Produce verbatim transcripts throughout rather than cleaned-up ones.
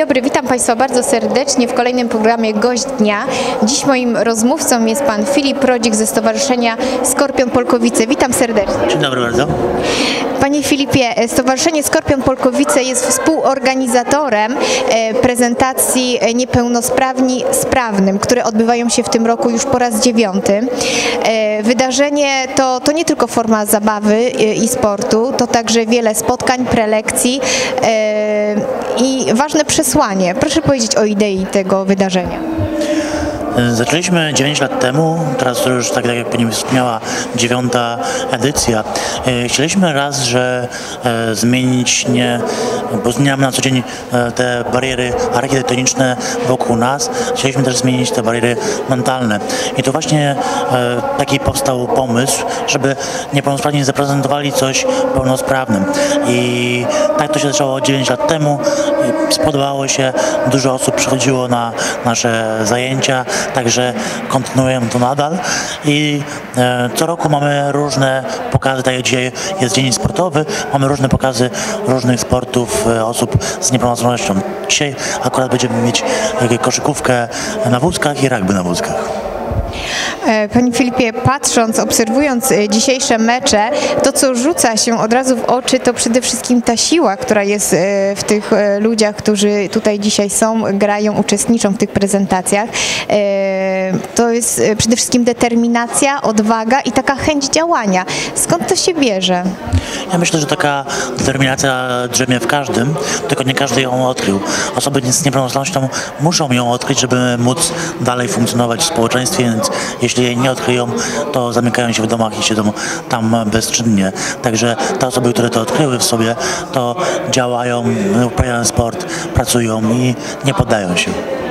dobry, witam Państwa bardzo serdecznie w kolejnym programie Gość Dnia. Dziś moim rozmówcą jest Pan Filip Rodzik ze Stowarzyszenia Skorpion Polkowice. Witam serdecznie. Dzień dobry bardzo. Panie Filipie, Stowarzyszenie Skorpion Polkowice jest współorganizatorem prezentacji Niepełnosprawni Sprawnym, które odbywają się w tym roku już po raz dziewiąty. Wydarzenie to, to nie tylko forma zabawy i sportu, to także wiele spotkań, prelekcji i ważne przesłanie. Proszę powiedzieć o idei tego wydarzenia. Zaczęliśmy dziewięć lat temu, teraz to już tak, tak jak Pani wspomniała, dziewiąta edycja. Chcieliśmy raz, że e, zmienić, nie, bo zmieniamy na co dzień e, te bariery architektoniczne wokół nas, chcieliśmy też zmienić te bariery mentalne. I to właśnie e, taki powstał pomysł, żeby niepełnosprawni zaprezentowali coś pełnosprawnym. I tak to się zaczęło dziewięć lat temu. Spodobało się, dużo osób przychodziło na nasze zajęcia, także kontynuujemy to nadal i e, co roku mamy różne pokazy, tak jak dzisiaj jest dzień sportowy, mamy różne pokazy różnych sportów e, osób z niepełnosprawnością. Dzisiaj akurat będziemy mieć e, koszykówkę na wózkach i rugby na wózkach. Panie Filipie, patrząc, obserwując dzisiejsze mecze, to co rzuca się od razu w oczy, to przede wszystkim ta siła, która jest w tych ludziach, którzy tutaj dzisiaj są, grają, uczestniczą w tych prezentacjach. To jest przede wszystkim determinacja, odwaga i taka chęć działania. Skąd to się bierze? Ja myślę, że taka determinacja drzemie w każdym, tylko nie każdy ją odkrył. Osoby z niepełnosprawnością muszą ją odkryć, żeby móc dalej funkcjonować w społeczeństwie, więc jeśli jej nie odkryją, to zamykają się w domach i siedzą tam bezczynnie. Także te osoby, które to odkryły w sobie, to działają, uprawiają sport, pracują i nie poddają się.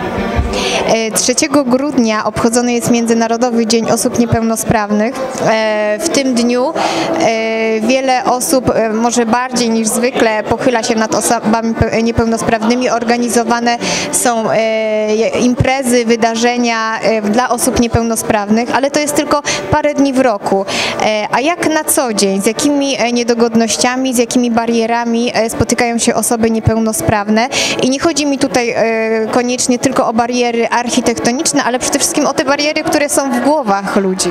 trzeciego grudnia obchodzony jest Międzynarodowy Dzień Osób Niepełnosprawnych. W tym dniu wiele osób, może bardziej niż zwykle, pochyla się nad osobami niepełnosprawnymi. Organizowane są imprezy, wydarzenia dla osób niepełnosprawnych, ale to jest tylko parę dni w roku. A jak na co dzień, z jakimi niedogodnościami, z jakimi barierami spotykają się osoby niepełnosprawne? I nie chodzi mi tutaj koniecznie tylko o bariery architektoniczne, ale przede wszystkim o te bariery, które są w głowach ludzi.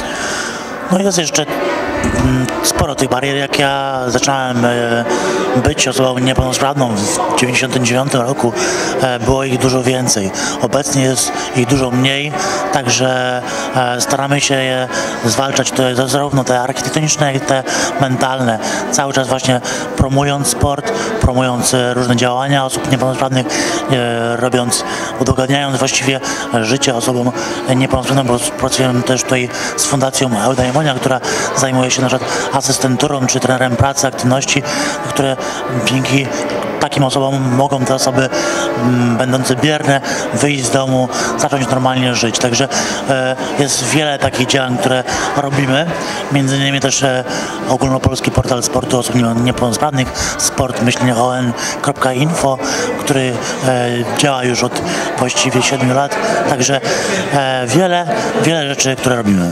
No jest jeszcze sporo tych barier. Jak ja zacząłem być osobą niepełnosprawną w dziewięćdziesiątym dziewiątym roku, było ich dużo więcej. Obecnie jest ich dużo mniej, także staramy się je zwalczać, to zarówno te architektoniczne, jak i te mentalne. Cały czas właśnie promując sport, promując różne działania osób niepełnosprawnych, robiąc, udogadniając właściwie życie osobom niepełnosprawnym, bo pracujemy też tutaj z Fundacją Eudaimonia, która zajmuje się na przykład asystenturą czy trenerem pracy, aktywności, które dzięki takim osobom mogą te osoby m, będące bierne wyjść z domu, zacząć normalnie żyć. Także e, jest wiele takich działań, które robimy. Między innymi też e, ogólnopolski portal sportu osób niepełnosprawnych, sport myślenie o n kropka info, który e, działa już od właściwie siedmiu lat. Także e, wiele, wiele rzeczy, które robimy.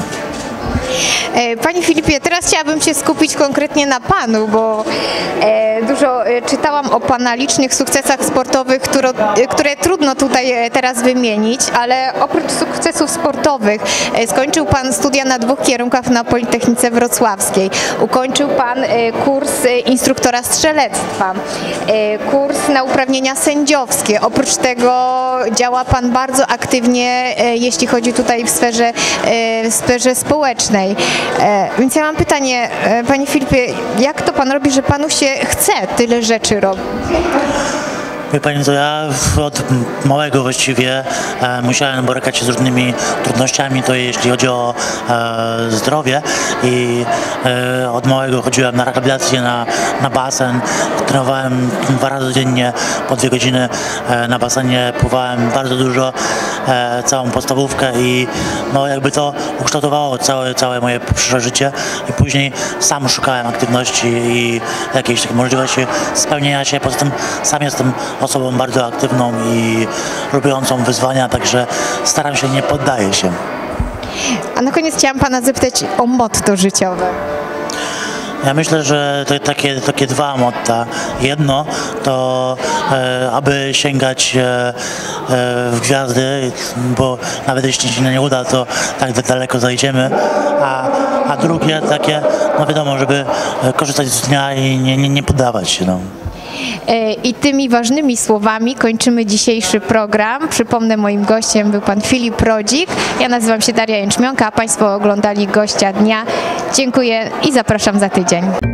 Panie Filipie, teraz chciałabym się skupić konkretnie na Panu, bo e, dużo e, czytałam o Pana licznych sukcesach sportowych, które, które trudno tutaj teraz wymienić, ale oprócz sukcesów sportowych e, skończył Pan studia na dwóch kierunkach na Politechnice Wrocławskiej. Ukończył Pan e, kurs e, instruktora strzelectwa, e, kurs na uprawnienia sędziowskie. Oprócz tego działa Pan bardzo aktywnie, e, jeśli chodzi tutaj w sferze, e, w sferze społecznej. E, więc ja mam pytanie, e, Panie Filipie, jak to Pan robi, że Panu się chce tyle rzeczy robić? Wie Pani co, ja od małego właściwie e, musiałem borykać się z różnymi trudnościami, to jeśli chodzi o e, zdrowie i e, od małego chodziłem na rehabilitację, na, na basen, trenowałem dwa razy dziennie po dwie godziny e, na basenie, pływałem bardzo dużo, e, całą podstawówkę i no jakby to ukształtowało całe, całe moje przyszłe życie i później sam szukałem aktywności i jakiejś takiej możliwości spełnienia się, poza tym sam jestem osobą bardzo aktywną i lubiącą wyzwania, także staram się, nie poddaję się. A na koniec chciałam Pana zapytać o motto życiowe. Ja myślę, że to takie, takie dwa motta. Jedno to, e, aby sięgać e, e, w gwiazdy, bo nawet jeśli się nie uda, to tak daleko zajdziemy. A, a drugie takie, no wiadomo, żeby korzystać z dnia i nie, nie, nie poddawać się. No. I tymi ważnymi słowami kończymy dzisiejszy program. Przypomnę, moim gościem był pan Filip Rodzik. Ja nazywam się Daria Jęczmionka, a państwo oglądali Gościa Dnia. Dziękuję i zapraszam za tydzień.